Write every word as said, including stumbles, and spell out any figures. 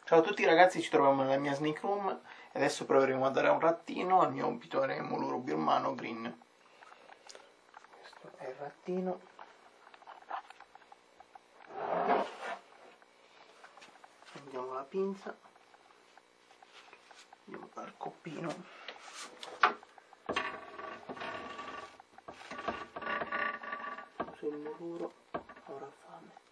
Ciao a tutti ragazzi, ci troviamo nella mia sneak room e adesso proveremo a dare un rattino al mio pitone muluro birmano Green. Questo è il rattino. Prendiamo la pinza, andiamo dal coppino. Sul muluro, ora fame.